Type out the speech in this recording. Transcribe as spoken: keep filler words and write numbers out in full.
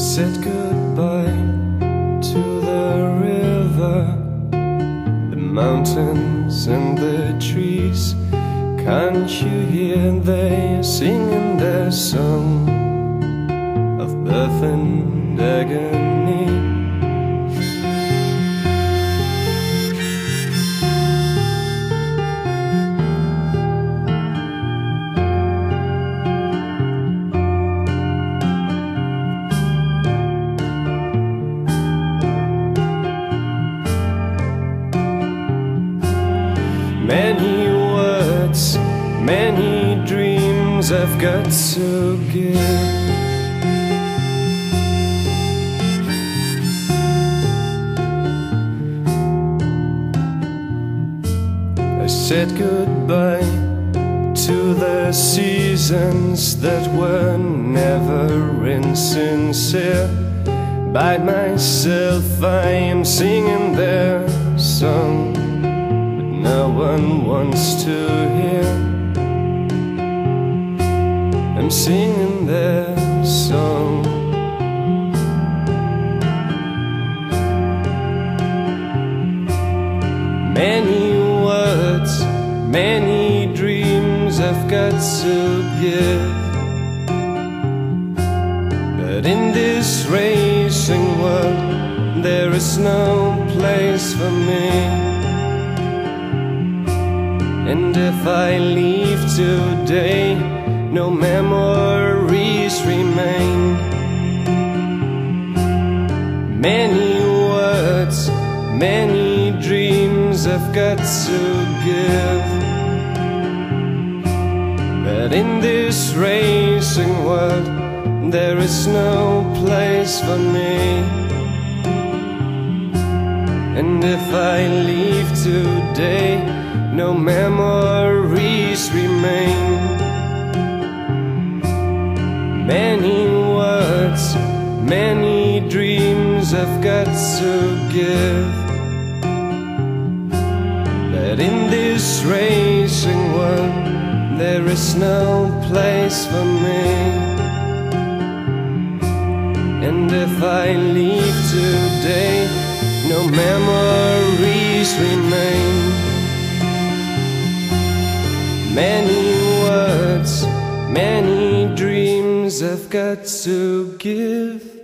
said goodbye to the river, the mountains and the trees. Can't you hear they singing their song of birth and agony? Many words, many dreams I've got to give. I said goodbye to the seasons that were never insincere. By myself I am singing their song, no one wants to hear. I'm singing their song. Many words, many dreams I've got to give, but in this racing world there is no place for me. And if I leave today, no memories remain. Many words, many dreams I've got to give, but in this racing world there is no place for me. And if I leave today, no memories remain. Many words, many dreams I've got to give, but in this racing world there is no place for me. And if I leave today, no memories remain. Many words, many dreams I've got to give.